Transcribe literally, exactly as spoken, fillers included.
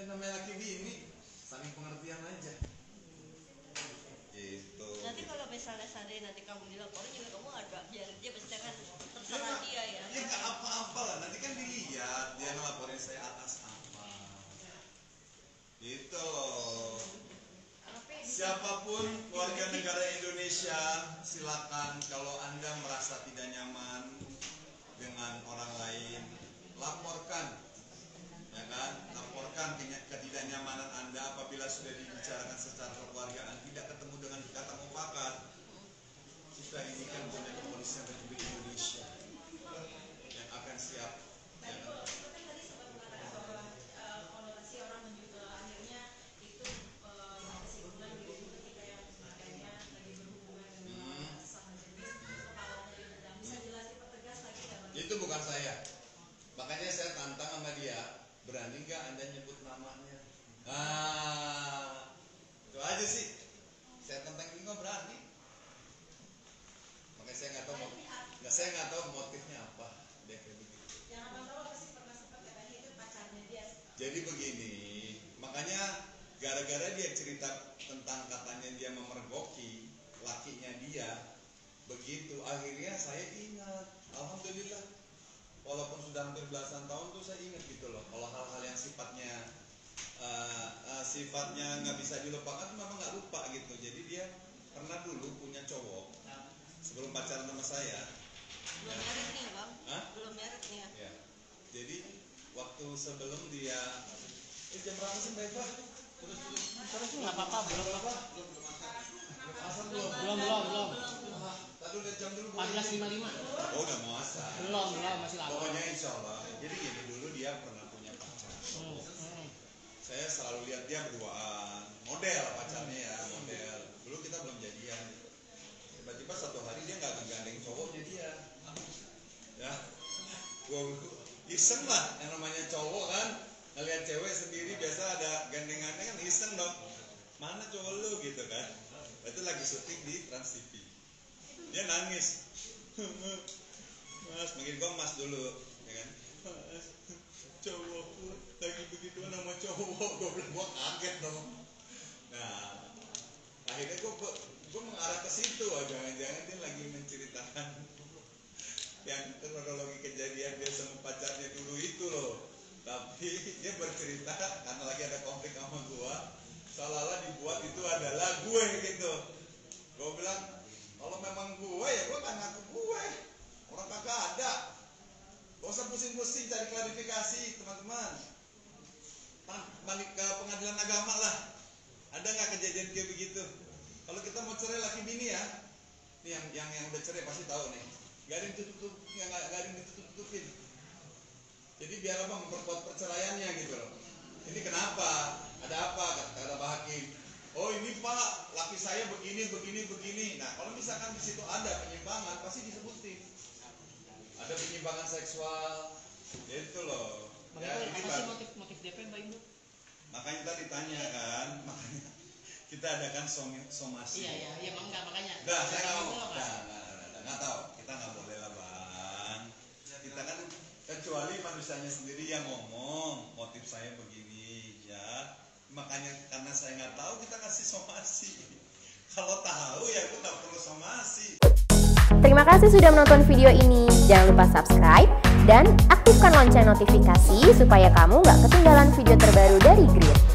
Ya namanya laki bini, saling pengertian aja. Gitu. Nanti kalau misalnya seandainya nanti kamu dilaporin juga kamu ada biar dia pasti kan terserah dia ya. Ya nggak apa-apa lah, nanti kan dilihat dia ngelaporin saya atas apa. Gitu loh. Siapapun warga negara Indonesia, silakan kalau Anda merasa tidak nyaman dengan orang lain, laporkan. Ya kan? Laporkan ketidaknyamanan Anda apabila sudah dibicarakan secara kekeluargaan, tidak ketemu dengan kata mufakat. Kita ini kan punya kepolisian Republik Indonesia yang akan siap. Ya kan? Itu bukan saya. Makanya saya tantang sama dia, berani nggak Anda nyebut namanya? Ah, itu aja sih. Saya tantang ini nggak berani. Makanya saya nggak tahu, nggak saya nggak tahu motifnya apa dia kayak begitu. Yang abang tahu apa sih pernah sempat katanya itu pacarnya dia. Jadi begini, makanya gara-gara dia cerita tentang katanya dia memergoki lakinya dia, begitu akhirnya saya ingat. Alhamdulillah, walaupun sudah hampir belasan tahun tuh saya ingat gitu loh. Kalau hal-hal yang sifatnya uh, uh, sifatnya nggak bisa dilupakan, memang nggak lupa gitu. Jadi dia pernah dulu punya cowok sebelum pacaran sama saya. Belum merit nih bang? Hah? Belum merit nih ya? Ya. Jadi waktu sebelum dia, eh jam berapa sih Mbak Eva? Terus terus Terus nggak apa-apa, belum apa? belum belum makan. Asal belum. Belum, belum, belum. Tadi udah jam dulu. empat belas lima puluh lima. Oh udah mau asal. Belum, belum, masih lama. Pokoknya insya Allah. Jadi gini, dulu dia pernah punya pacar. Hmm, hmm. Saya selalu lihat dia berduaan, model pacarnya ya, model. Dulu kita belum jadian. Tiba-tiba satu hari dia nggak ngegandeng cowoknya dia. Ya, gua iseng lah, yang namanya cowok kan, ngeliat cewek sendiri biasa ada gandengannya kan iseng dong. Mana cowok lu gitu kan? Itu lagi syuting di Trans T V. Dia nangis. Mas, manggil gua Mas dulu, ya kan? Mas, cowokku lagi begitu nama cowok, gua bilang gua kaget dong. Nah, akhirnya gua gua, gua mengarah ke situ, oh, jangan-jangan dia lagi menceritakan yang kronologi kejadian dia sama pacarnya dulu itu loh. Tapi dia bercerita karena lagi ada konflik sama gua, seolah-olah dibuat itu adalah gue gitu. Gua bilang kalau memang gue ya gue kan ngaku gue, orang kagak ada. Gak usah pusing-pusing cari klarifikasi teman-teman. Balik ke pengadilan agama lah. Ada nggak kejadian kayak begitu? Kalau kita mau cerai laki bini ya, ini yang yang yang udah cerai pasti tahu nih. Gak ada yang tutup, yang gak, gak ada yang ditutup-tutupin. Jadi biar apa memperkuat perceraiannya gitu loh. Ini kenapa? Ada apa? Kata Pak Hakim. Oh ini Pak, laki saya begini, begini, begini. Nah kalau misalkan di situ ada penyimpangan, pasti disebutin. Ada penyimpangan seksual, itu loh. Ya, Bagaimana, ini apa Pak. sih motif motif D P Mbak Ibu? Makanya tadi tanya kan, makanya kita adakan som somasi. Iya iya iya emang enggak makanya. Enggak, saya nggak mau. Belum, Mas. Enggak, enggak, enggak, enggak tahu. Kita nggak boleh lah bang. Kita kan kecuali manusianya sendiri yang ngomong motif saya begini, ya. Makanya karena saya nggak tahu kita kasih somasi. Kalau tahu ya aku nggak perlu somasi. Terima kasih sudah menonton video ini. Jangan lupa subscribe dan aktifkan lonceng notifikasi supaya kamu nggak ketinggalan video terbaru dari Grid.